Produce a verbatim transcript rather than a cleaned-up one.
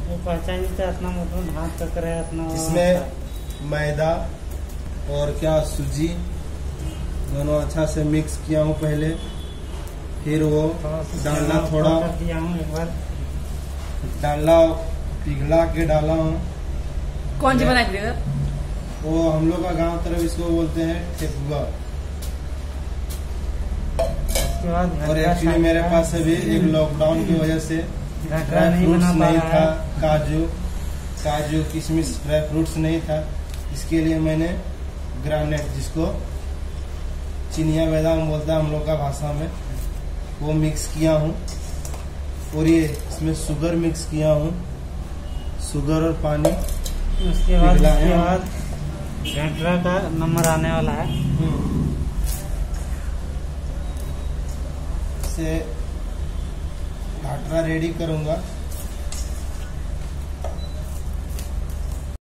वो पहचान इतना मतलब हाथ तक रहे इतना। इसमें मैदा और क्या सूजी दोनों अच्छा से मिक्स किया हूँ पहले, फिर वो डालना थोड़ा दिया हूँ एक बार, डालना पिघला के डाला हूँ। कौन सी बनाई? वो हम लोग का गांव तरफ इसको बोलते हैं ठेकुआ। उसके बाद और एक्चुअली मेरे पास अभी एक लॉकडाउन की वजह से ड्राई फ्रूट्स नहीं था, काजू काजू किशमिश ड्राई फ्रूट्स नहीं था, इसके लिए मैंने ग्रानेट, जिसको चिनिया बादाम बोलता है हम लोग का भाषा में, वो मिक्स किया हूँ। और ये इसमें शुगर मिक्स किया हूँ, शुगर और पानी। उसके बाद उसके बाद घंटा का नंबर आने वाला है। से घाटरा रेडी करूँगा।